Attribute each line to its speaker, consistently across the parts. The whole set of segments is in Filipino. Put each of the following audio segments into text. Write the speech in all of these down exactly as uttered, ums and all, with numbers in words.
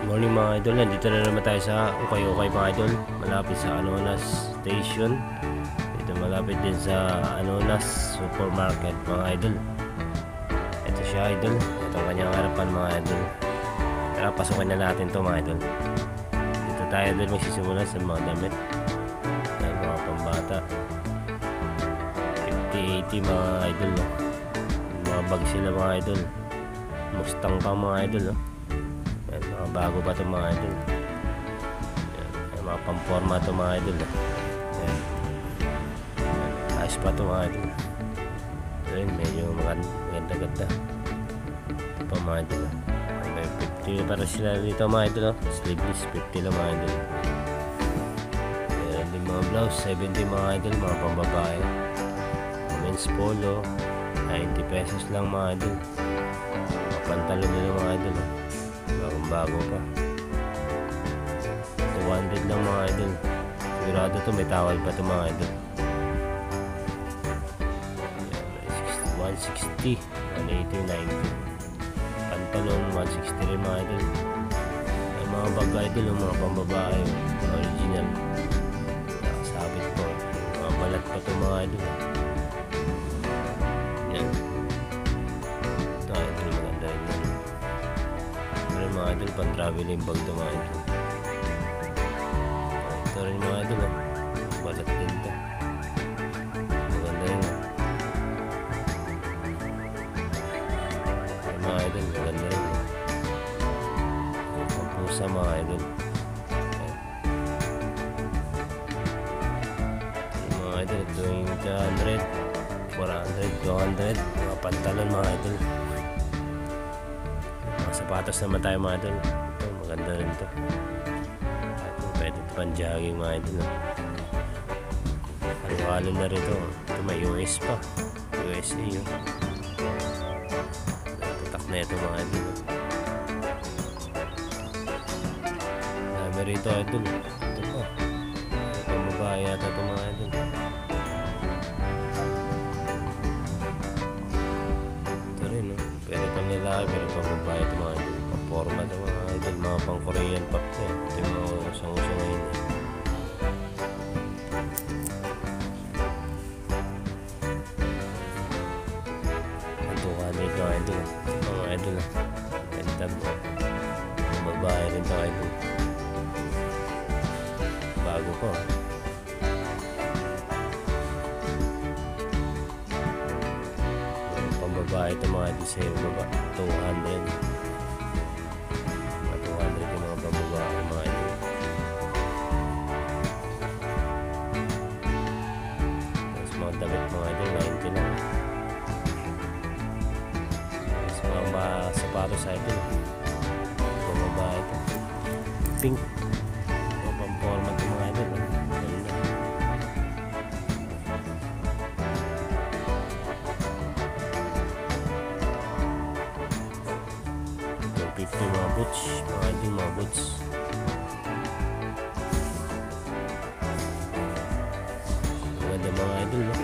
Speaker 1: Morning mga idol, nandito na naman tayo sa Ukay-Ukay mga idol, malapit sa Anonas Station. Dito malapit din sa Anonas Supermarket mga idol. Ito siya idol, ito ang kanyang harapan mga idol. Tara, pasukin na natin to mga idol. Dito tayo idol magsisimula sa mga damit at mga pambata. Fifty eighty mga idol, no? Mga bag sila mga idol. Mustang pa mga idol, no? Yan, mga bago pa ito mga idol. Yan, yan, mga pamporma ito mga idol. Yan. Yan, ayos pa ito mga idol. Yan, medyo maganda-ganda ito pa mga idol. May fifty para sila dito mga idol, no? Sleeveless fifty lang mga idol. Yan din mga blouse seventy mga idol, mga pambabae. Men's polo ninety pesos lang mga idol. Mga pantalon nila mga idol, no? Bagong bago pa, two hundred lang mga idol. Sigurado to may tawal pa to mga idol. One sixty, one eighty, ninety. Pantalon one sixty rin mga idol. Ay mga bag idol, mga pambabae, mga original, nakasabit po, mga balat pa to mga idol. Yan ito idol, maganda rin yan mga idol, pang traveling bag ito mga idol. Ito rin mga idol, oh. Balat din ito, maganda yun, oh. Mga idol, maganda rin, oh. Ang pusa mga idol. Ito mga idol, ito yung two hundred, four hundred, two hundred, mga pantalon mga idol. Sapatos naman tayo mga idol. Ito maganda rin ito. Ito pwede ito pang jogging mga idol. Halo-halo na rin ito. Ito may U S pa, U S A yun. Tatak na ito mga idol. Dami rito idol. Ito pa, pambabae yata ito mga idol. Ito rin, no? Pwede pang lalaki, pwede pang babae ito mga idol. Pang-forma ito mga idol, mga pang Korean pop yan. Ito yung mga usang-usang ngayon. Ito kami ito idol, mga idol. Ganda mo, babae rin ito idol. Bago po. Babae ito mga idol, sa baba two hundred, mga two hundred yung mga babae mga idol. Tapos mga damit mga idol ninety lang. Tapos mga, mga sapatos idol, mga babae ito pink, mga pamporma ito mga idol. fifty mga boots, mga idol, mga boots. Maganda mga idol, no?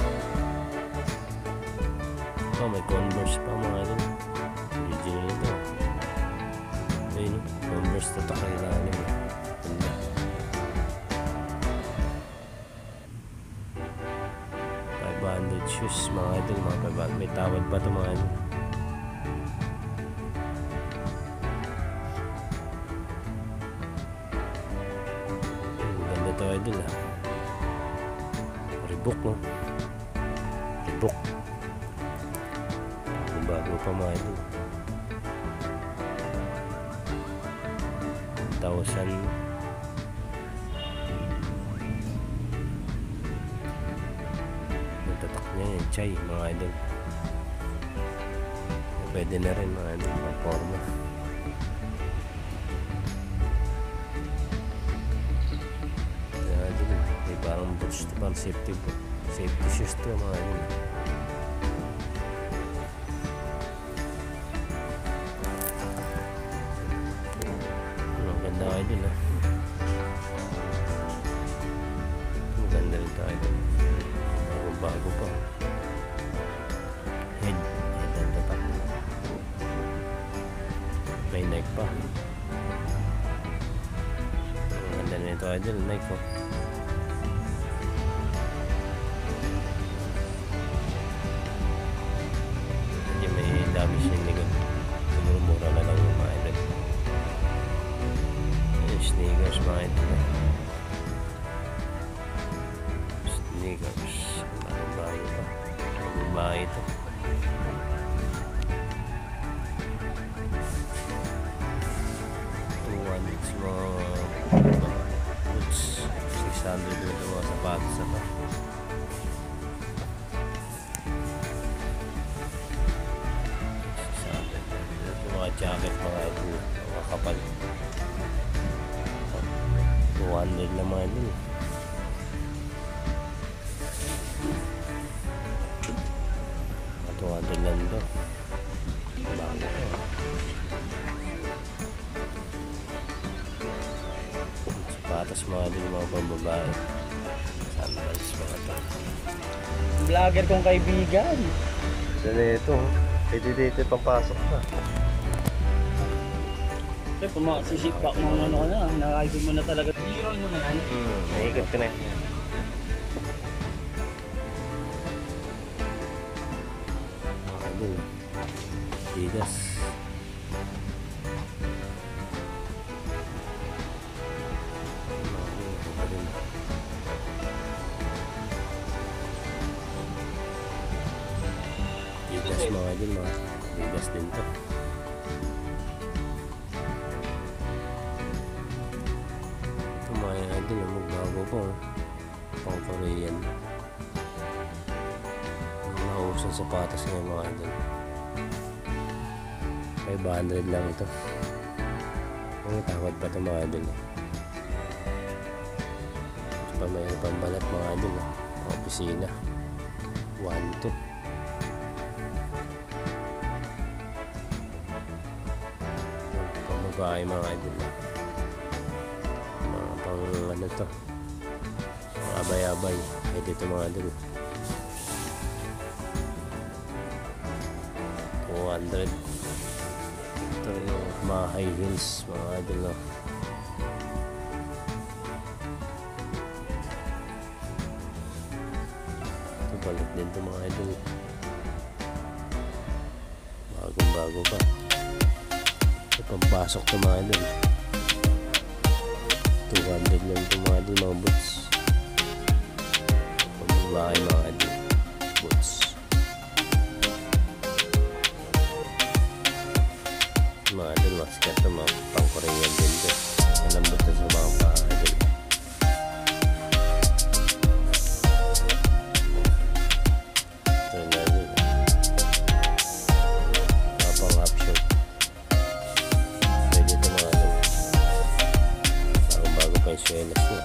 Speaker 1: Oh, may Converse pa mga idol. Original ito. Ayun, Converse ito ta kailangan. five hundred shoes mga idol, mga five hundred. May tawad pa ito mga idol. Ito idol, ah. Reebok, no? Reebok. Bago pa mga idol. one thousand. Natatak niya yung Chai mga idol. Pwede na rin mga idol, mga forma. Parang boots ito, parang safety safety shoes ito mga idol. Maganda idol, ah. Maganda rin ito idol, bago pa. Head, head and the back. May neck pa. ito idol, Nike oh. Hindi may dami siyang likod. Siguro mura na lang yung mga idol. Yung sneakers mga idol. Sneakers. Anong bahay ito? Anong bahay ito? Mga boots six hundred lang ito mga sapatos na ito. six hundred ito mga jacket mga ito mga kapal two hundred lang mga ito two hundred lang ito bago ito patas mga din mga pambabae sandals mga ito
Speaker 2: Vlogger kong kaibigan.
Speaker 1: so na ito pwede dito papasok na
Speaker 2: Siyempre kung makasisipback mo ano ka na, naka-idol mo na talaga. I-roll mo na yan.
Speaker 1: hmm, naikot ka na mga din Adidas Adidas mga din mga Adidas din to ito mga idol magbago po pang Korean nausang sapatos ngayon mga idol five hundred lang ito ang tawad pa ito mga idol ito pa mayroon pang balat mga idol mga opisina one two bahay mga idol mga pang ano to mga abay-abay ay dito mga idol two hundred ito yung mga high heels mga idol no? Ito balik din ito mga idol bagong bago pa pampasok ito mga idol two hundred lang ito mga idol mga boots pambabae mga idol boots mga idol mas kata mga pang Korean din ito malambot na sa mga pa idol ito na idol mga pang half short Venezuela siya.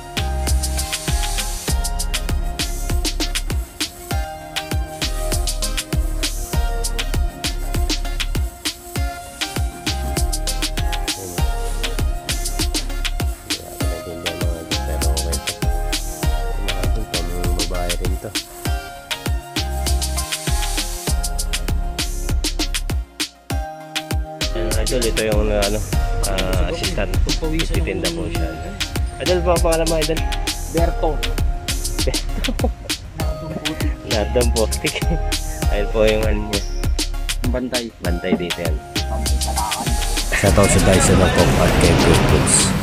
Speaker 1: Idol, ito yung ano, uh, assistant. Titinda po siya. Idol, pa pangalan mo, Idol?
Speaker 2: Berto.
Speaker 1: Berto. Nadam Postik. Ayun po yung ano niya.
Speaker 2: Bantay.
Speaker 1: Bantay dito yan. Shoutout sa Dyson na po at kay Good Goods.